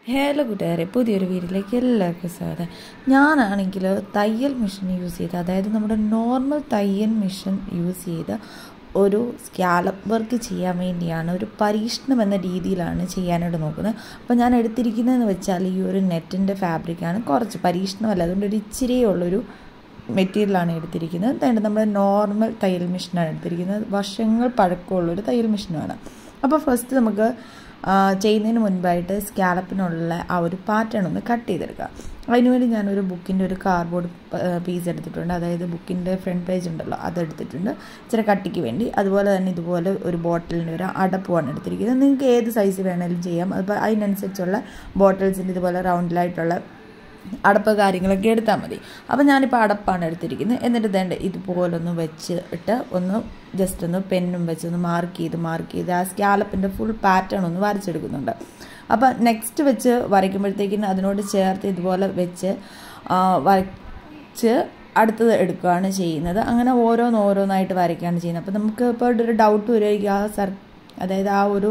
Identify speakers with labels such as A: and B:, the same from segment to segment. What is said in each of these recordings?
A: Hello കൂട്ടുകാരെ, പുതിയൊരു വീഡിയോയിലേക്ക് എല്ലാവർക്കും സ്വാഗതം. ഞാനാണെങ്കിൽ തയ്യൽ മെഷീൻ യൂസ് ചെയ്ത്, അതായത് നമ്മുടെ നോർമൽ തയ്യൽ മെഷീൻ യൂസ് ചെയ്ത് ഒരു സ്കാലപ്പ് വർക്ക് ചെയ്യാൻ വേണ്ടിയാണ്, ഒരു പരീക്ഷണം എന്ന രീതിയിലാണ് ചെയ്യാനായിട്ട് നോക്കുന്നത്. അപ്പോൾ ഞാൻ എടുത്തിരിക്കുന്നതെന്ന് വെച്ചാൽ ഈ ഒരു നെറ്റിൻ്റെ ഫാബ്രിക്കാണ്. കുറച്ച് പരീക്ഷണമല്ല, അതുകൊണ്ട് ഒരു ഇച്ചിരിയേ ഉള്ളൊരു മെറ്റീരിയലാണ് എടുത്തിരിക്കുന്നത്. അതുകൊണ്ട് നമ്മുടെ നോർമൽ തയ്യൽ മെഷീനാണ് എടുത്തിരിക്കുന്നത്. വർഷങ്ങൾ പഴക്കമുള്ളൊരു തയ്യൽ മെഷീനാണ്. അപ്പോൾ ഫസ്റ്റ് നമുക്ക് ചെയ്യുന്നതിന് മുൻപായിട്ട് സ്കാലപ്പിനുള്ള ആ ഒരു പാറ്റേൺ ഒന്ന് കട്ട് ചെയ്തെടുക്കുക. അതിനുവേണ്ടി ഞാനൊരു ബുക്കിൻ്റെ ഒരു കാർഡ്ബോർഡ് പീസ് എടുത്തിട്ടുണ്ട്. അതായത് ബുക്കിൻ്റെ ഫ്രണ്ട് പേജ് ഉണ്ടല്ലോ, അതെടുത്തിട്ടുണ്ട് ഇച്ചിരി കട്ടിക്ക് വേണ്ടി. അതുപോലെ തന്നെ ഇതുപോലെ ഒരു ബോട്ടിലിൻ്റെ ഒരു അടപ്പുമാണ് എടുത്തിരിക്കുന്നത്. നിങ്ങൾക്ക് ഏത് സൈസ് വേണമെങ്കിലും ചെയ്യാം. അപ്പോൾ അതിനനുസരിച്ചുള്ള ബോട്ടിൽസിൻ്റെ ഇതുപോലെ റൗണ്ടിലായിട്ടുള്ള അടപ്പ് കാര്യങ്ങളൊക്കെ എടുത്താൽ മതി. അപ്പോൾ ഞാനിപ്പോൾ അടപ്പാണ് എടുത്തിരിക്കുന്നത്. എന്നിട്ട് വേണ്ട ഇതുപോലൊന്ന് വെച്ചിട്ട് ഒന്ന് ജസ്റ്റ് ഒന്ന് പെന്നും വെച്ച് ഒന്ന് മാർക്ക് ചെയ്ത് ആ സ്കാലപ്പിൻ്റെ ഫുൾ പാറ്റേൺ ഒന്ന് വരച്ചെടുക്കുന്നുണ്ട്. അപ്പോൾ നെക്സ്റ്റ് വെച്ച് വരയ്ക്കുമ്പോഴത്തേക്കിന് അതിനോട് ചേർത്ത് ഇതുപോലെ വെച്ച് വരച്ച് അടുത്തത് എടുക്കുകയാണ് ചെയ്യുന്നത്. അങ്ങനെ ഓരോന്നായിട്ട് വരയ്ക്കുകയാണ് ചെയ്യുന്നത്. അപ്പോൾ നമുക്ക് ഇപ്പോൾ ഒരു ഡൗട്ട് വരിക, അതായത് ആ ഒരു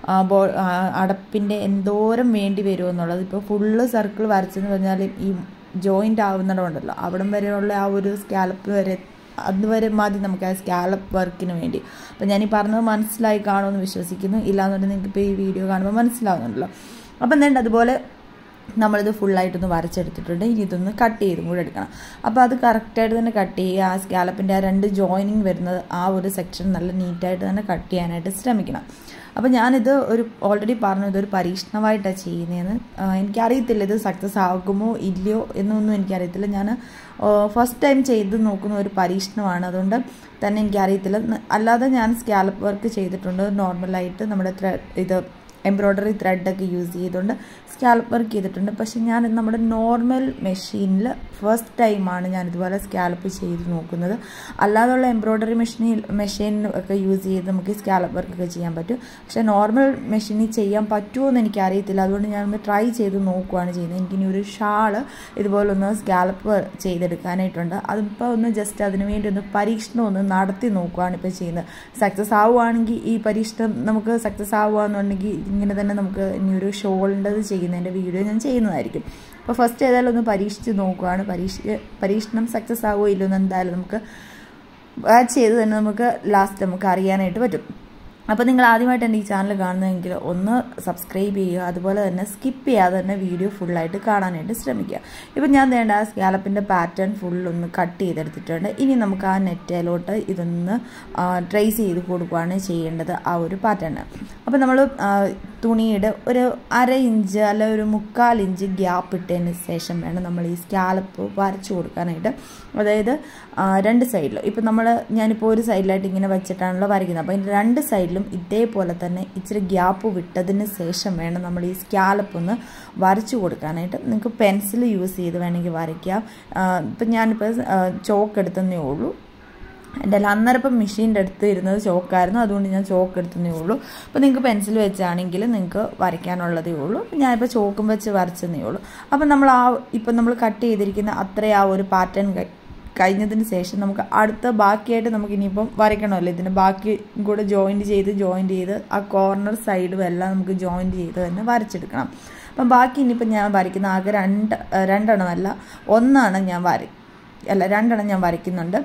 A: അടപ്പിൻ്റെ എന്തോരം വേണ്ടി വരുമോ എന്നുള്ളത്. ഇപ്പോൾ ഫുള്ള് സർക്കിൾ വരച്ചെന്ന് പറഞ്ഞാൽ ഈ ജോയിൻ്റ് ആവുന്നതുകൊണ്ടല്ലോ, അവിടം വരെയുള്ള ആ ഒരു സ്കാലപ്പ് വരെ അതുവരെ മതി നമുക്ക് ആ സ്കാലപ്പ് വർക്കിന് വേണ്ടി. അപ്പോൾ ഞാനീ പറഞ്ഞത് മനസ്സിലായി കാണുമെന്ന് വിശ്വസിക്കുന്നു. ഇല്ലാന്നുണ്ടെങ്കിൽ നിങ്ങൾക്ക് ഇപ്പോൾ ഈ വീഡിയോ കാണുമ്പോൾ മനസ്സിലാവുന്നുണ്ടല്ലോ. അപ്പം എന്താ അതുപോലെ നമ്മളിത് ഫുള്ളായിട്ടൊന്ന് വരച്ചെടുത്തിട്ടുണ്ട്. ഇനി ഇതൊന്ന് കട്ട് ചെയ്തും കൂടെ എടുക്കണം. അപ്പോൾ അത് കറക്റ്റായിട്ട് തന്നെ കട്ട് ചെയ്യുക. ആ സ്കാലപ്പിൻ്റെ ആ രണ്ട് ജോയിനിങ് വരുന്നത് ആ ഒരു സെക്ഷൻ നല്ല നീറ്റായിട്ട് തന്നെ കട്ട് ചെയ്യാനായിട്ട് ശ്രമിക്കണം. അപ്പോൾ ഞാനിത് ഓൾറെഡി പറഞ്ഞു, ഇതൊരു പരീക്ഷണമായിട്ടാണ് ചെയ്യുന്നതെന്ന്. എനിക്കറിയത്തില്ല ഇത് സക്സസ് ആകുമോ ഇല്ലയോ എന്നൊന്നും എനിക്കറിയത്തില്ല. ഞാൻ ഫസ്റ്റ് ടൈം ചെയ്ത് നോക്കുന്ന ഒരു പരീക്ഷണമാണ്. അതുകൊണ്ട് തന്നെ എനിക്കറിയത്തില്ല. അല്ലാതെ ഞാൻ സ്കാലപ്പ് വർക്ക് ചെയ്തിട്ടുണ്ട്. നോർമലായിട്ട് നമ്മുടെ ഇത് എംബ്രോയ്ഡറി ത്രെഡൊക്കെ യൂസ് ചെയ്തുകൊണ്ട് സ്കാലപ്പ് വർക്ക് ചെയ്തിട്ടുണ്ട്. പക്ഷേ ഞാൻ നമ്മുടെ നോർമൽ മെഷീനിൽ ഫസ്റ്റ് ടൈമാണ് ഞാനിതുപോലെ സ്കാലപ്പ് ചെയ്ത് നോക്കുന്നത്. അല്ലാതുള്ള എംബ്രോയ്ഡറി മെഷീൻ ഒക്കെ യൂസ് ചെയ്ത് നമുക്ക് സ്കാലപ്പ് വർക്കൊക്കെ ചെയ്യാൻ പറ്റും. പക്ഷേ നോർമൽ മെഷീനിൽ ചെയ്യാൻ പറ്റുമോ എന്ന് എനിക്കറിയത്തില്ല. അതുകൊണ്ട് ഞാനൊന്ന് ട്രൈ ചെയ്ത് നോക്കുകയാണ് ചെയ്യുന്നത്. എനിക്കിനി ഒരു ഷാള് ഇതുപോലെ ഒന്ന് സ്കാലപ്പ് ചെയ്തെടുക്കാനായിട്ടുണ്ട്. അതിപ്പോൾ ഒന്ന് ജസ്റ്റ് അതിന് വേണ്ടി ഒന്ന് പരീക്ഷണം ഒന്ന് നടത്തി നോക്കുകയാണ് ഇപ്പോൾ ചെയ്യുന്നത്. സക്സസ് ആവുകയാണെങ്കിൽ ഈ പരീക്ഷണം നമുക്ക് സക്സസ് ആവുകയെന്നുണ്ടെങ്കിൽ ഇങ്ങനെ തന്നെ നമുക്ക് ഇനി ഒരു ഷോളിൻ്റെത് ചെയ്യുന്നതിൻ്റെ വീഡിയോ ഞാൻ ചെയ്യുന്നതായിരിക്കും. അപ്പോൾ ഫസ്റ്റ് ഏതായാലും ഒന്ന് പരീക്ഷിച്ച് നോക്കുകയാണ്. പരീക്ഷണം സക്സസ് ആവുമോ ഇല്ലയോ എന്ന് എന്തായാലും നമുക്ക് വാച്ച് ചെയ്ത് തന്നെ നമുക്ക് ലാസ്റ്റ് നമുക്ക് അറിയാനായിട്ട് പറ്റും. അപ്പോൾ നിങ്ങൾ ആദ്യമായിട്ട് എൻ്റെ ഈ ചാനൽ കാണുന്നതെങ്കിൽ ഒന്ന് സബ്സ്ക്രൈബ് ചെയ്യുക. അതുപോലെ തന്നെ സ്കിപ്പ് ചെയ്യാതെ തന്നെ വീഡിയോ ഫുള്ളായിട്ട് കാണാനായിട്ട് ശ്രമിക്കുക. ഇപ്പം ഞാൻ വേണ്ട ആ സ്കാലപ്പിൻ്റെ പാറ്റേൺ ഫുള്ളൊന്ന് കട്ട് ചെയ്തെടുത്തിട്ടുണ്ട്. ഇനി നമുക്ക് ആ നെറ്റിലോട്ട് ഇതൊന്ന് ട്രേസ് ചെയ്ത് കൊടുക്കുകയാണ് ചെയ്യേണ്ടത് ആ ഒരു പാറ്റേൺ. അപ്പോൾ നമ്മൾ തുണിയുടെ ഒരു 1/2 ഇഞ്ച് അല്ല ഒരു 1/4 ഇഞ്ച് ഗ്യാപ്പ് ഇട്ടതിന് ശേഷം വേണം നമ്മൾ ഈ സ്കാലപ്പ് വരച്ചു കൊടുക്കാനായിട്ട്. അതായത് രണ്ട് സൈഡിലും ഇപ്പം ഞാനിപ്പോൾ ഒരു സൈഡിലായിട്ട് ഇങ്ങനെ വെച്ചിട്ടാണല്ലോ വരയ്ക്കുന്നത്. അപ്പോൾ അതിൻ്റെ രണ്ട് സൈഡിലും ഇതേപോലെ തന്നെ ഇച്ചിരി ഗ്യാപ്പ് വിട്ടതിന് ശേഷം വേണം നമ്മൾ ഈ സ്കാലപ്പ് ഒന്ന് വരച്ചു കൊടുക്കാനായിട്ട്. നിങ്ങൾക്ക് പെൻസിൽ യൂസ് ചെയ്ത് വേണമെങ്കിൽ വരയ്ക്കാം. ഇപ്പം ഞാനിപ്പോൾ ചോക്ക് എടുത്തതേ ഉള്ളൂ. എൻ്റെ അന്നേരപ്പം മെഷീൻ്റെ അടുത്ത് ഇരുന്നത് ചോക്കായിരുന്നു, അതുകൊണ്ട് ഞാൻ ചോക്ക് എടുത്തതേ ഉള്ളൂ. അപ്പോൾ നിങ്ങൾക്ക് പെൻസിൽ വെച്ചാണെങ്കിൽ നിങ്ങൾക്ക് വരയ്ക്കാനുള്ളതേ ഉള്ളൂ. ഞാനിപ്പോൾ ചോക്കും വെച്ച് വരച്ചതേ ഉള്ളൂ. അപ്പം ഇപ്പം നമ്മൾ കട്ട് ചെയ്തിരിക്കുന്ന ആ ഒരു പാറ്റേൺ കഴിഞ്ഞതിന് ശേഷം നമുക്ക് അടുത്ത ബാക്കിയായിട്ട് നമുക്ക് ഇനിയിപ്പം വരയ്ക്കണമല്ലോ. ഇതിന് ബാക്കി കൂടെ ജോയിൻറ്റ് ചെയ്ത് ആ കോർണർ സൈഡും എല്ലാം നമുക്ക് ജോയിൻറ്റ് ചെയ്ത് തന്നെ വരച്ചെടുക്കണം. അപ്പം ബാക്കി ഇനിയിപ്പം ഞാൻ വരയ്ക്കുന്ന ആകെ രണ്ടെണ്ണമല്ല, രണ്ടെണ്ണം ഞാൻ വരയ്ക്കുന്നുണ്ട്.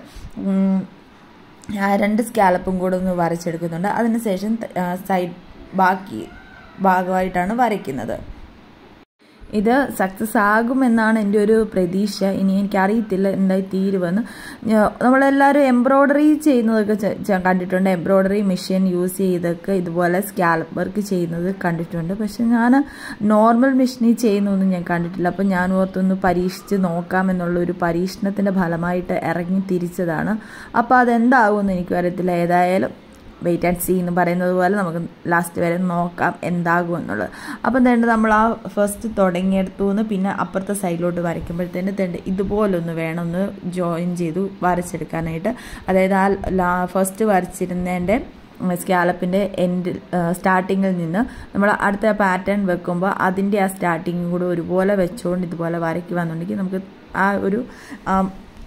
A: രണ്ട് സ്കാലപ്പും കൂടെ ഒന്ന് വരച്ചെടുക്കുന്നുണ്ട്. അതിനുശേഷം സൈഡ് ബാക്കി ഭാഗമായിട്ടാണ് വരയ്ക്കുന്നത്. ഇത് സക്സസ് ആകുമെന്നാണ് എൻ്റെ ഒരു പ്രതീക്ഷ. ഇനി എനിക്കറിയത്തില്ല എന്തായി തീരുവെന്ന്. നമ്മളെല്ലാവരും എംബ്രോയ്ഡറി ചെയ്യുന്നതൊക്കെ കണ്ടിട്ടുണ്ട്. എംബ്രോയ്ഡറി മെഷീൻ യൂസ് ചെയ്തൊക്കെ ഇതുപോലെ സ്കാലപ്പ് വർക്ക് ചെയ്യുന്നത് കണ്ടിട്ടുണ്ട്. പക്ഷെ ഞാൻ നോർമൽ മെഷീനിൽ ചെയ്യുന്നൊന്നും ഞാൻ കണ്ടിട്ടില്ല. അപ്പോൾ ഞാൻ ഓർത്തൊന്ന് പരീക്ഷിച്ച് നോക്കാമെന്നുള്ളൊരു പരീക്ഷണത്തിൻ്റെ ഫലമായിട്ട് ഇറങ്ങി തിരിച്ചതാണ്. അപ്പോൾ അതെന്താകുമെന്ന് എനിക്ക് അറിയത്തില്ല. ഏതായാലും വെയിറ്റ് ആൻഡ് സീ എന്ന് പറയുന്നത് പോലെ നമുക്ക് ലാസ്റ്റ് വരെ നോക്കാം എന്താകും എന്നുള്ളത്. അപ്പം തന്നെ നമ്മൾ ആ ഫസ്റ്റ് തുടങ്ങിയെടുത്തുനിന്ന് പിന്നെ അപ്പുറത്തെ സൈഡിലോട്ട് വരയ്ക്കുമ്പോഴത്തേന് ഇതുപോലൊന്ന് വേണം ഒന്ന് ജോയിൻ ചെയ്ത് വരച്ചെടുക്കാനായിട്ട്. അതായത് ഫസ്റ്റ് വരച്ചിരുന്നതിൻ്റെ സ്കാലപ്പിൻ്റെ സ്റ്റാർട്ടിങ്ങിൽ നിന്ന് നമ്മൾ അടുത്ത പാറ്റേൺ വെക്കുമ്പോൾ അതിൻ്റെ ആ സ്റ്റാർട്ടിങ്ങും കൂടെ ഒരുപോലെ വെച്ചുകൊണ്ട് ഇതുപോലെ വരയ്ക്കുവാന്നുണ്ടെങ്കിൽ നമുക്ക് ആ ഒരു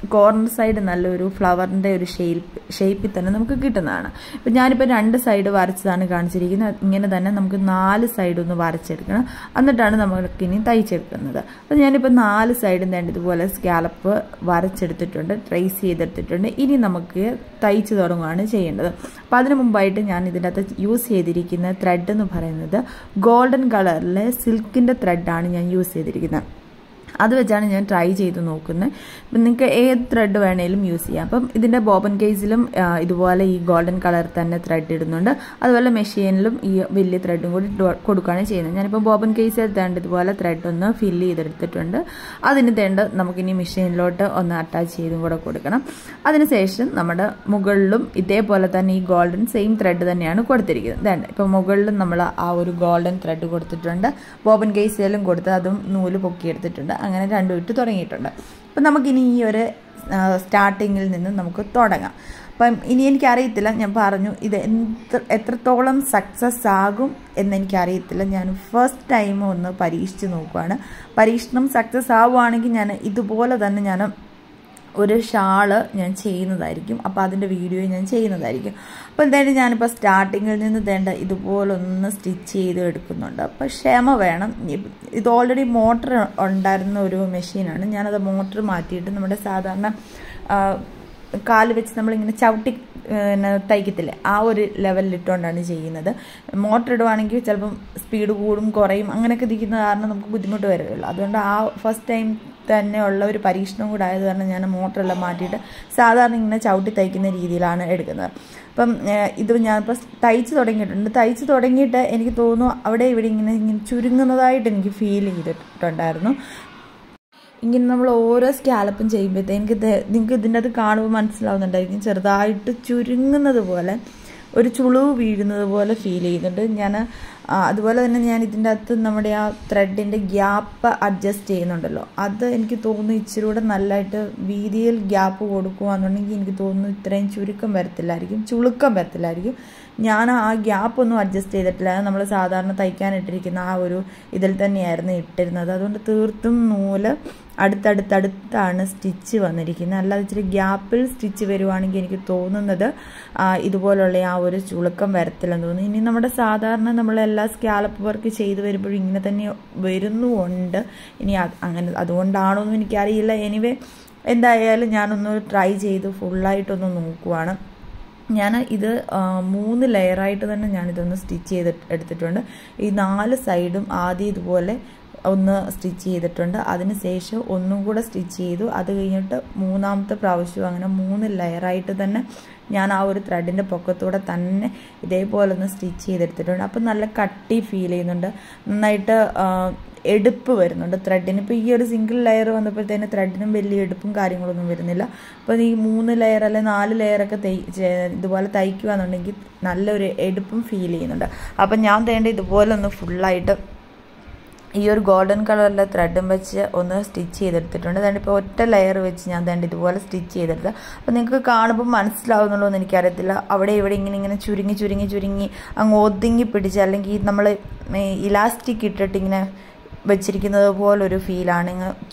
A: കോർണർ സൈഡ് നല്ലൊരു ഫ്ലവറിൻ്റെ ഒരു ഷേപ്പിൽ തന്നെ നമുക്ക് കിട്ടുന്നതാണ്. ഇപ്പം ഞാനിപ്പോൾ 2 സൈഡ് വരച്ചതാണ് കാണിച്ചിരിക്കുന്നത്. ഇങ്ങനെ തന്നെ നമുക്ക് 4 സൈഡ് ഒന്ന് വരച്ചെടുക്കണം, എന്നിട്ടാണ് നമുക്കിനി തയ്ച്ചെടുക്കുന്നത്. അപ്പം ഞാനിപ്പോൾ 4 സൈഡും വേണ്ട ഇതുപോലെ സ്കാലപ്പ് വരച്ചെടുത്തിട്ടുണ്ട്, ട്രേസ് ചെയ്തെടുത്തിട്ടുണ്ട്. ഇനി നമുക്ക് തയ്ച്ച് തുടങ്ങുകയാണ് ചെയ്യേണ്ടത്. അപ്പോൾ അതിന് മുമ്പായിട്ട് ഞാൻ ഇതിൻ്റെ അകത്ത് യൂസ് ചെയ്തിരിക്കുന്ന ത്രെഡ് എന്ന് പറയുന്നത് ഗോൾഡൻ കളറിലെ സിൽക്കിൻ്റെ ത്രെഡാണ് ഞാൻ യൂസ് ചെയ്തിരിക്കുന്നത്. അത് വെച്ചാണ് ഞാൻ ട്രൈ ചെയ്ത് നോക്കുന്നത്. അപ്പം നിങ്ങൾക്ക് ഏത് ത്രെഡ് വേണേലും യൂസ് ചെയ്യാം. അപ്പം ഇതിൻ്റെ ബോബൻ കേസിലും ഇതുപോലെ ഈ ഗോൾഡൻ കളർ തന്നെ ത്രെഡ് ഇടുന്നുണ്ട്. അതുപോലെ മെഷീനിലും ഈ വലിയ ത്രെഡും കൂടി കൊടുക്കുകയാണ് ചെയ്യുന്നത്. ഞാനിപ്പോൾ ബോബൻ കേസിൽ തേണ്ട ഇതുപോലെ ത്രെഡ് ഒന്ന് ഫില്ല് ചെയ്തെടുത്തിട്ടുണ്ട്. അതിന് തേണ്ട നമുക്കിനി മെഷീനിലോട്ട് ഒന്ന് അറ്റാച്ച് ചെയ്തും കൂടെ കൊടുക്കണം. അതിനുശേഷം നമ്മുടെ മുകളിലും ഇതേപോലെ തന്നെ ഈ ഗോൾഡൻ സെയിം ത്രെഡ് തന്നെയാണ് കൊടുത്തിരിക്കുന്നത്. വേണ്ട ഇപ്പോൾ മുകളിലും നമ്മൾ ആ ഒരു ഗോൾഡൻ ത്രെഡ് കൊടുത്തിട്ടുണ്ട്. ബോബൻ കേസിലും കൊടുത്ത് അതും നൂല് പൊക്കിയെടുത്തിട്ടുണ്ട്. അങ്ങനെ രണ്ടും ഇട്ട് തുടങ്ങിയിട്ടുണ്ട്. അപ്പം നമുക്കിനി ഈ ഒരു സ്റ്റാർട്ടിങ്ങിൽ നിന്ന് നമുക്ക് തുടങ്ങാം. അപ്പം ഇനി എനിക്കറിയത്തില്ല, ഞാൻ പറഞ്ഞു ഇത് എത്രത്തോളം സക്സസ് ആകും എന്നെനിക്കറിയത്തില്ല. ഞാൻ ഫസ്റ്റ് ടൈം ഒന്ന് പരീക്ഷിച്ച് നോക്കുകയാണ്. പരീക്ഷണം സക്സസ് ആവുകയാണെങ്കിൽ ഞാൻ ഇതുപോലെ തന്നെ ഞാൻ ഒരു ഷാള് ഞാൻ ചെയ്യുന്നതായിരിക്കും. അപ്പോൾ അതിൻ്റെ വീഡിയോ ഞാൻ ചെയ്യുന്നതായിരിക്കും. അപ്പോൾ എന്തായാലും ഞാനിപ്പോൾ സ്റ്റാർട്ടിങ്ങിൽ നിന്ന് വേണ്ട ഇതുപോലൊന്ന് സ്റ്റിച്ച് ചെയ്ത് എടുക്കുന്നുണ്ട്. അപ്പോൾ ക്ഷമ വേണം. ഇത് ഓൾറെഡി മോട്ടർ ഉണ്ടായിരുന്ന ഒരു മെഷീനാണ്. ഞാനത് മോട്ടർ മാറ്റിയിട്ട് നമ്മുടെ സാധാരണ കാല് വെച്ച് നമ്മളിങ്ങനെ ചവിട്ടി തയ്ക്കത്തില്ലേ, ആ ഒരു ലെവലിലിട്ടുകൊണ്ടാണ് ചെയ്യുന്നത്. മോട്ടർ ഇടുവാണെങ്കിൽ ചിലപ്പം സ്പീഡ് കൂടും കുറയും അങ്ങനെയൊക്കെ ഇരിക്കുന്ന കാരണം നമുക്ക് ബുദ്ധിമുട്ട് വരുമല്ലോ. അതുകൊണ്ട് ആ ഫസ്റ്റ് ടൈം തന്നെ ഉള്ള ഒരു പരീക്ഷണം കൂടെ ആയത് കാരണം ഞാൻ മോട്ടറെല്ലാം മാറ്റിയിട്ട് സാധാരണ ഇങ്ങനെ ചവിട്ടി തയ്ക്കുന്ന രീതിയിലാണ് എടുക്കുന്നത്. അപ്പം ഇത് ഞാനിപ്പോൾ തയ്ച്ച് തുടങ്ങിയിട്ടുണ്ട്. തയ്ച്ച് തുടങ്ങിയിട്ട് എനിക്ക് തോന്നുന്നു അവിടെ ഇവിടെ ഇങ്ങനെ ചുരുങ്ങുന്നതായിട്ട് എനിക്ക് ഫീൽ ചെയ്തിട്ടുണ്ടായിരുന്നു. ഇങ്ങനെ നമ്മൾ ഓരോ സ്കാലപ്പും ചെയ്യുമ്പോഴത്തേക്ക് നിങ്ങൾക്ക് ഇതിൻ്റെ അത് കാണുമ്പോൾ മനസ്സിലാവുന്നുണ്ടായിരിക്കും, ചെറുതായിട്ട് ചുരുങ്ങുന്നത് പോലെ ഒരു ചുളിവ് വീഴുന്നത് പോലെ ഫീൽ ചെയ്യുന്നുണ്ട്. ഞാൻ അതുപോലെ തന്നെ ഞാൻ ഇതിൻ്റെ അകത്ത് നമ്മുടെ ആ ത്രെഡിൻ്റെ ഗ്യാപ്പ് അഡ്ജസ്റ്റ് ചെയ്യുന്നുണ്ടല്ലോ, അത് എനിക്ക് തോന്നുന്നു ഇച്ചിരി കൂടെ നല്ലതായിട്ട് വീതിയിൽ ഗ്യാപ്പ് കൊടുക്കുകയാണെന്നുണ്ടെങ്കിൽ എനിക്ക് തോന്നുന്നു ഇത്രയും ചുരുക്കം ചുളുക്കം വരത്തില്ലായിരിക്കും. ഞാൻ ആ ഗ്യാപ്പൊന്നും അഡ്ജസ്റ്റ് ചെയ്തിട്ടില്ല. നമ്മൾ സാധാരണ തയ്ക്കാനിട്ടിരിക്കുന്ന ആ ഒരു ഇതിൽ തന്നെയായിരുന്നു ഇട്ടിരുന്നത്. അതുകൊണ്ട് തീർത്തും നൂല് അടുത്തടുത്താണ് സ്റ്റിച്ച് വന്നിരിക്കുന്നത്. അല്ലാതെ ഇച്ചിരി ഗ്യാപ്പിൽ സ്റ്റിച്ച് വരുവാണെങ്കിൽ എനിക്ക് തോന്നുന്നത് ഇതുപോലുള്ള ആ ഒരു ചുളുക്കം വരത്തില്ലെന്ന് തോന്നുന്നു. ഇനി നമ്മുടെ സാധാരണ നമ്മളെല്ലാ സ്കാലപ്പ് വർക്ക് ചെയ്ത് വരുമ്പോഴും ഇങ്ങനെ തന്നെ വരുന്നുമുണ്ട്. ഇനി അങ്ങനെ അതുകൊണ്ടാണോ എന്നും എനിക്കറിയില്ല. എനിവേ എന്തായാലും ഞാനൊന്ന് ട്രൈ ചെയ്ത് ഫുള്ളായിട്ടൊന്ന് നോക്കുവാണ്. ഞാൻ ഇത് 3 ലെയറായിട്ട് തന്നെ ഞാനിതൊന്ന് സ്റ്റിച്ച് ചെയ്ത് എടുത്തിട്ടുണ്ട്. ഈ 4 സൈഡും ആദ്യം ഇതുപോലെ ഒന്ന് സ്റ്റിച്ച് ചെയ്തിട്ടുണ്ട്. അതിന് ശേഷം ഒന്നും കൂടെ സ്റ്റിച്ച് ചെയ്തു. അത് കഴിഞ്ഞിട്ട് 3ാമത്തെ പ്രാവശ്യം അങ്ങനെ 3 ലെയറായിട്ട് തന്നെ ഞാൻ ആ ഒരു ത്രെഡിൻ്റെ പൊക്കത്തൂടെ തന്നെ ഇതേപോലെ ഒന്ന് സ്റ്റിച്ച് ചെയ്തെടുത്തിട്ടുണ്ട്. അപ്പം നല്ല കട്ടി ഫീൽ ചെയ്യുന്നുണ്ട്, നന്നായിട്ട് എടുപ്പ് വരുന്നുണ്ട് ത്രെഡിന്. ഇപ്പോൾ ഈ ഒരു സിംഗിൾ ലെയർ വന്നപ്പോഴത്തേന് ത്രെഡിനും വലിയ എടുപ്പും കാര്യങ്ങളൊന്നും വരുന്നില്ല. അപ്പോൾ ഈ 3 ലെയർ അല്ലെങ്കിൽ 4 ലെയറൊക്കെ ഇതുപോലെ തയ്ക്കുകയെന്നുണ്ടെങ്കിൽ നല്ലൊരു എടുപ്പും ഫീൽ ചെയ്യുന്നുണ്ട്. അപ്പം ഞാൻ തേണ്ട ഇതുപോലെ ഒന്ന് ഫുള്ളായിട്ട് ഈ ഒരു ഗോൾഡൻ കളറിലെ ത്രെഡും വെച്ച് ഒന്ന് സ്റ്റിച്ച് ചെയ്തെടുത്തിട്ടുണ്ട്. അതുകൊണ്ട് ഇപ്പോൾ ഒറ്റ ലെയർ വെച്ച് ഞാൻ തേണ്ട ഇതുപോലെ സ്റ്റിച്ച് ചെയ്തെടുത്ത്. അപ്പോൾ നിങ്ങൾക്ക് കാണുമ്പോൾ മനസ്സിലാവുന്നുള്ളൂ എന്ന് എനിക്കറിയത്തില്ല. അവിടെ ഇവിടെ ഇങ്ങനെ ചുരുങ്ങി അങ്ങ് ഒതുങ്ങി പിടിച്ച് അല്ലെങ്കിൽ നമ്മൾ ഇലാസ്റ്റിക് ഇട്ടിട്ട് ഇങ്ങനെ വെച്ചിരിക്കുന്നത് പോലൊരു ഫീലാണ്.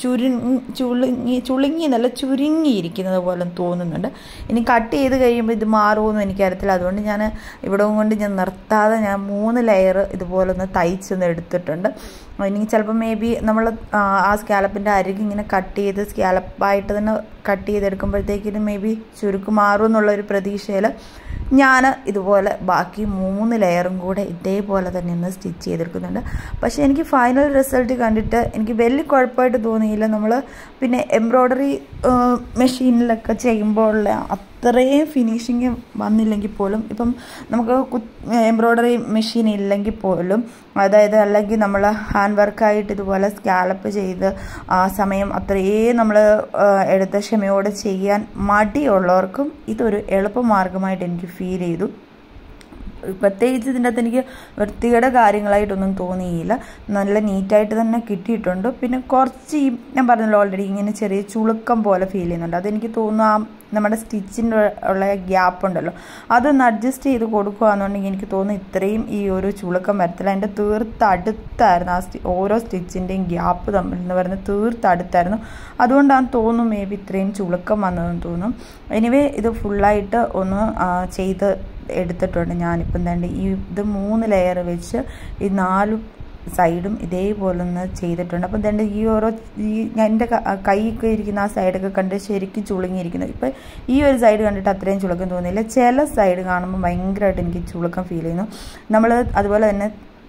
A: ചുരുങ്ങിയിരിക്കുന്നത് പോലെ തോന്നുന്നുണ്ട്. ഇനി കട്ട് ചെയ്ത് കഴിയുമ്പോൾ ഇത് മാറുമെന്നും എനിക്കറിയത്തില്ല. അതുകൊണ്ട് ഞാൻ ഇവിടെ കൊണ്ട് ഞാൻ നിർത്താതെ ഞാൻ 3 ലെയർ ഇതുപോലൊന്ന് തയ്ച്ചൊന്ന് എടുത്തിട്ടുണ്ട്. ഇനി ചിലപ്പോൾ മേ ബി നമ്മൾ ആ സ്കാലപ്പിൻ്റെ അരികെ ഇങ്ങനെ കട്ട് ചെയ്ത് സ്കാലപ്പായിട്ട് തന്നെ കട്ട് ചെയ്തെടുക്കുമ്പോഴത്തേക്കിന് മേ ബി ചുരുക്ക് മാറും എന്നുള്ളൊരു പ്രതീക്ഷയിൽ ഞാൻ ഇതുപോലെ ബാക്കി 3 ലെയറും കൂടെ ഇതേപോലെ തന്നെ ഒന്ന് സ്റ്റിച്ച് ചെയ്തെടുക്കുന്നുണ്ട്. പക്ഷേ എനിക്ക് ഫൈനൽ റിസൾട്ട് കണ്ടിട്ട് എനിക്ക് വലിയ കുഴപ്പമായിട്ട് തോന്നിയില്ല. നമ്മൾ പിന്നെ എംബ്രോയ്ഡറി മെഷീനിലൊക്കെ ചെയ്യുമ്പോൾ അത്രയും ഫിനിഷിങ് വന്നില്ലെങ്കിൽ പോലും, ഇപ്പം നമുക്ക് എംബ്രോയ്ഡറി മെഷീൻ ഇല്ലെങ്കിൽ പോലും, അതായത് അല്ലെങ്കിൽ നമ്മൾ ഹാൻഡ് വർക്കായിട്ട് ഇതുപോലെ സ്കാലപ്പ് ചെയ്ത് ആ സമയം അത്രയും നമ്മൾ എടുത്ത ക്ഷമയോടെ ചെയ്യാൻ മടിയുള്ളവർക്കും ഇതൊരു എളുപ്പമാർഗമായിട്ട് എനിക്ക് ഫീൽ ചെയ്തു. പ്രത്യേകിച്ച് ഇതിൻ്റെ അകത്ത് എനിക്ക് വൃത്തിയുടെ കാര്യങ്ങളായിട്ടൊന്നും തോന്നിയില്ല. നല്ല നീറ്റായിട്ട് തന്നെ കിട്ടിയിട്ടുണ്ട്. പിന്നെ കുറച്ച് ഞാൻ പറഞ്ഞല്ലോ ഓൾറെഡി ഇങ്ങനെ ചെറിയ ചുളുക്കം പോലെ ഫീൽ ചെയ്യുന്നുണ്ട്. അതെനിക്ക് തോന്നുന്നു ആ നമ്മുടെ സ്റ്റിച്ചിൻ്റെ ഉള്ള ഗ്യാപ്പ് ഉണ്ടല്ലോ അതൊന്ന് അഡ്ജസ്റ്റ് ചെയ്ത് കൊടുക്കുകയാണെന്നുണ്ടെങ്കിൽ എനിക്ക് തോന്നുന്നു ഇത്രയും ഈ ഒരു ചുളുക്കം വരത്തില്ല. എൻ്റെ തീർത്തടുത്തായിരുന്നു ആ ഓരോ സ്റ്റിച്ചിൻ്റെയും ഗ്യാപ്പ് തമ്മിൽ എന്ന് പറയുന്നത് തീർത്തടുത്തായിരുന്നു. അതുകൊണ്ടാണ് തോന്നുന്നു മേ ബി ഇത്രയും ചുളുക്കം വന്നതെന്ന് തോന്നും. എനിവേ ഇത് ഫുള്ളായിട്ട് ഒന്ന് ചെയ്ത് എടുത്തിട്ടുണ്ട് ഞാനിപ്പം തന്നെ. ഇത് 3 ലെയർ വെച്ച് ഈ 4 സൈഡും ഇതേപോലെ ഒന്ന് ചെയ്തിട്ടുണ്ട്. അപ്പം തന്നെ ഈ എൻ്റെ കൈയൊക്കെ ഇരിക്കുന്ന ആ സൈഡൊക്കെ കണ്ട് ശരിക്കും ചുളുങ്ങിയിരിക്കുന്നത്. ഇപ്പം ഈ ഒരു സൈഡ് കണ്ടിട്ട് അത്രയും ചുളുക്കം തോന്നിയില്ല. ചില സൈഡ് കാണുമ്പോൾ ഭയങ്കരമായിട്ട് എനിക്ക് ചുളുക്കം ഫീൽ ചെയ്യുന്നു. നമ്മൾ അതുപോലെ തന്നെ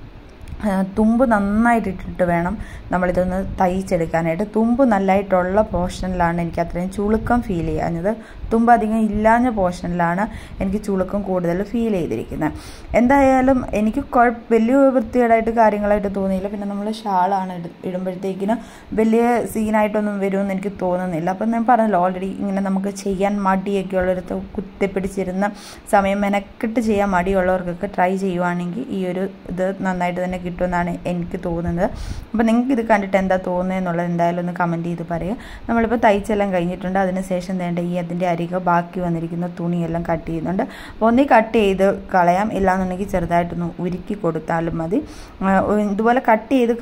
A: തുമ്പ് നന്നായിട്ട് ഇട്ടിട്ട് വേണം നമ്മളിതൊന്ന് തയ്ച്ചെടുക്കാനായിട്ട്. തുമ്പ് നല്ലതായിട്ടുള്ള പോർഷനിലാണ് എനിക്ക് അത്രയും ചുളുക്കം ഫീൽ ചെയ്യാഞ്ഞത്. തുമ്പ് അധികം ഇല്ലാഞ്ഞ പോർഷനിലാണ് എനിക്ക് ചുളുക്കം കൂടുതൽ ഫീൽ ചെയ്തിരിക്കുന്നത്. എന്തായാലും എനിക്ക് വലിയ വൃത്തികേടായിട്ട് കാര്യങ്ങളായിട്ട് തോന്നിയില്ല. പിന്നെ നമ്മൾ ഷാളാണ് ഇടുമ്പോഴത്തേക്കിന് വലിയ സീനായിട്ടൊന്നും വരുമെന്ന് എനിക്ക് തോന്നുന്നില്ല. അപ്പം ഞാൻ പറഞ്ഞല്ലോ ഓൾറെഡി ഇങ്ങനെ നമുക്ക് ചെയ്യാൻ മടിയൊക്കെ ഉള്ളൊരിടത്ത് കുത്തിപ്പിടിച്ചിരുന്ന സമയം മെനക്കെട്ട് ചെയ്യാൻ മടിയുള്ളവർക്കൊക്കെ ട്രൈ ചെയ്യുവാണെങ്കിൽ ഈ ഒരു ഇത് നന്നായിട്ട് തന്നെ കിട്ടുമെന്നാണ് എനിക്ക് തോന്നുന്നത്. അപ്പോൾ നിങ്ങൾക്ക് ഇത് കണ്ടിട്ട് എന്താ തോന്നുന്നത് എന്നുള്ളത് എന്തായാലും ഒന്ന് കമൻറ്റ് ചെയ്ത് പറയുക. നമ്മളിപ്പോൾ തയ്ച്ചെല്ലാം കഴിഞ്ഞിട്ടുണ്ട്. അതിനുശേഷം വേണ്ട അതിൻ്റെ അരിക ബാക്കി വന്നിരിക്കുന്ന തുണിയെല്ലാം കട്ട് ചെയ്യുന്നുണ്ട്. അപ്പോൾ ഒന്നീ കട്ട് ചെയ്ത് കളയാം, ഇല്ലാന്നുണ്ടെങ്കിൽ ചെറുതായിട്ടൊന്ന് ഉരുക്കി കൊടുത്താലും മതി. ഇതുപോലെ കട്ട് ചെയ്ത്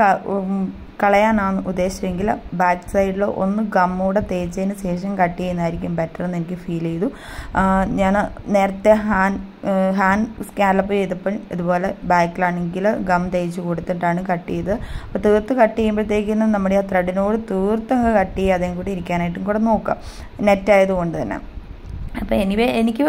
A: കളയാനാണ് ഉദ്ദേശിച്ചെങ്കിൽ ബാക്ക് സൈഡിൽ ഒന്ന് ഗമ്മൂടെ തേച്ചതിന് ശേഷം കട്ട് ചെയ്യുന്നതായിരിക്കും ബെറ്റർ എന്ന് എനിക്ക് ഫീൽ ചെയ്തു. ഞാൻ നേരത്തെ ഹാൻഡ് സ്കാലപ്പ് ചെയ്തപ്പോൾ ഇതുപോലെ ബാക്കിലാണെങ്കിൽ ഗം തേച്ച് കൊടുത്തിട്ടാണ് കട്ട് ചെയ്ത്. അപ്പോൾ തീർത്ത് കട്ട് ചെയ്യുമ്പോഴത്തേക്കിനും നമ്മുടെ ആ ത്രെഡിനോട് തീർത്തങ്ങ് കട്ട് ചെയ്യാതെയും കൂടി ഇരിക്കാനായിട്ടും കൂടെ നോക്കാം, നെറ്റായതുകൊണ്ട് തന്നെ. അപ്പോൾ എനിവേ എനിക്ക്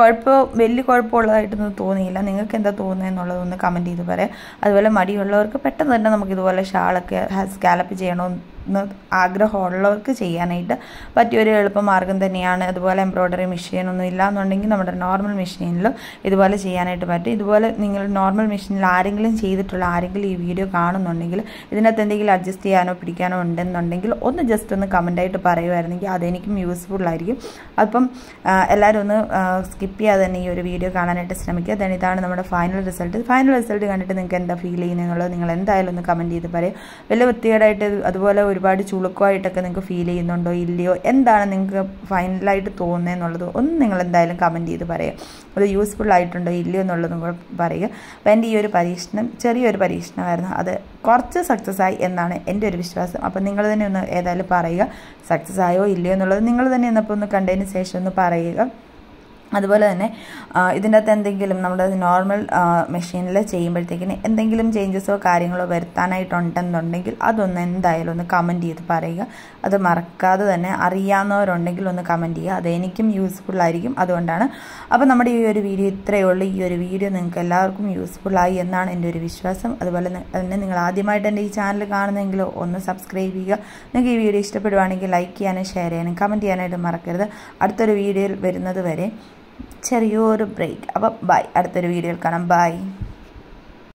A: വലിയ കുഴപ്പമുള്ളതായിട്ടൊന്നും തോന്നിയില്ല. നിങ്ങൾക്ക് എന്താ തോന്നുന്നത് എന്നുള്ളതൊന്ന് കമൻറ്റ് ചെയ്ത് പറയാം. അതുപോലെ മടിയുള്ളവർക്ക് പെട്ടെന്ന് തന്നെ നമുക്കിതുപോലെ ഷാളൊക്കെ സ്കാലപ്പ് ചെയ്യണമെന്ന് ആഗ്രഹമുള്ളവർക്ക് ചെയ്യാനായിട്ട് പറ്റിയൊരു എളുപ്പമാർഗ്ഗം തന്നെയാണ്. അതുപോലെ എംബ്രോയ്ഡറി മെഷീനൊന്നും ഇല്ലയെന്നുണ്ടെങ്കിൽ നമ്മുടെ നോർമൽ മെഷീനിലും ഇതുപോലെ ചെയ്യാനായിട്ട് പറ്റും. ഇതുപോലെ നിങ്ങൾ നോർമൽ മെഷീനിൽ ആരെങ്കിലും ഈ വീഡിയോ കാണുന്നുണ്ടെങ്കിൽ ഇതിനകത്ത് എന്തെങ്കിലും അഡ്ജസ്റ്റ് ചെയ്യാനോ പിടിക്കാനോ ഉണ്ടെന്നുണ്ടെങ്കിൽ ഒന്ന് ജസ്റ്റ് ഒന്ന് കമൻറ്റായിട്ട് പറയുമായിരുന്നെങ്കിൽ അതെനിക്കും യൂസ്ഫുള്ളായിരിക്കും. അപ്പം എല്ലാവരും ഒന്ന് സ്കിപ്പ് ചെയ്യാതെ തന്നെ ഈ ഒരു വീഡിയോ കാണാനായിട്ട് ശ്രമിക്കുക. ദെൻ ഇതാണ് നമ്മുടെ ഫൈനൽ റിസൾട്ട് കണ്ടിട്ട് നിങ്ങൾക്ക് എന്താ ഫീൽ ചെയ്യുന്നതെന്നുള്ളത് നിങ്ങൾ എന്തായാലും ഒന്ന് കമൻറ്റ് ചെയ്ത് പറയുക. വലിയ വൃത്തികേടായിട്ട് അതുപോലെ ഒരുപാട് ചുളുക്കമായിട്ടൊക്കെ നിങ്ങൾക്ക് ഫീൽ ചെയ്യുന്നുണ്ടോ ഇല്ലയോ, എന്താണ് നിങ്ങൾക്ക് ഫൈനലായിട്ട് തോന്നുന്നത് എന്നുള്ളത് ഒന്ന് നിങ്ങൾ എന്തായാലും കമൻറ്റ് ചെയ്ത് പറയുക. അത് യൂസ്ഫുൾ ആയിട്ടുണ്ടോ ഇല്ലയോ എന്നുള്ളതും കൂടെ പറയുക. അപ്പോൾ എൻ്റെ ഈ ഒരു പരീക്ഷണം ചെറിയൊരു പരീക്ഷണമായിരുന്നു. അത് കുറച്ച് സക്സസ് ആയി എന്നാണ് എൻ്റെ ഒരു വിശ്വാസം. അപ്പോൾ നിങ്ങൾ തന്നെ ഒന്ന് ഏതായാലും പറയുക സക്സസ് ആയോ ഇല്ലയോ എന്നുള്ളത്. നിങ്ങൾ തന്നെ ഒന്ന് കണ്ടതിന് ശേഷം ഒന്ന് പറയുക. അതുപോലെ തന്നെ ഇതിൻ്റെ അകത്ത് എന്തെങ്കിലും നമ്മുടെ നോർമൽ മെഷീനിൽ ചെയ്യുമ്പോഴത്തേക്കിന് എന്തെങ്കിലും ചേഞ്ചസോ കാര്യങ്ങളോ വരുത്താനായിട്ടുണ്ടെന്നുണ്ടെങ്കിൽ അതൊന്ന് എന്തായാലും ഒന്ന് കമൻറ്റ് ചെയ്ത് പറയുക. അത് മറക്കാതെ തന്നെ അറിയാവുന്നവരുണ്ടെങ്കിൽ ഒന്ന് കമൻറ്റ് ചെയ്യുക. അതെനിക്കും യൂസ്ഫുള്ളായിരിക്കും. അതുകൊണ്ടാണ്. അപ്പോൾ നമ്മുടെ ഈ ഒരു വീഡിയോ ഇത്രയേ ഉള്ളൂ. ഈ ഒരു വീഡിയോ നിങ്ങൾക്ക് എല്ലാവർക്കും യൂസ്ഫുള്ളായി എന്നാണ് എൻ്റെ ഒരു വിശ്വാസം. അതുപോലെ തന്നെ നിങ്ങൾ ആദ്യമായിട്ട് എൻ്റെ ഈ ചാനൽ കാണുന്നെങ്കിൽ ഒന്ന് സബ്സ്ക്രൈബ് ചെയ്യുക. നിങ്ങൾക്ക് ഈ വീഡിയോ ഇഷ്ടപ്പെടുവാണെങ്കിൽ ലൈക്ക് ചെയ്യാനും ഷെയർ ചെയ്യാനും കമൻറ്റ് ചെയ്യാനായിട്ട് മറക്കരുത്. അടുത്തൊരു വീഡിയോയിൽ വരുന്നത് വരെ ചെറിയൊരു ബ്രേക്ക്. അപ്പോൾ ബൈ. അടുത്തൊരു വീഡിയോയിൽ കാണാം. ബൈ.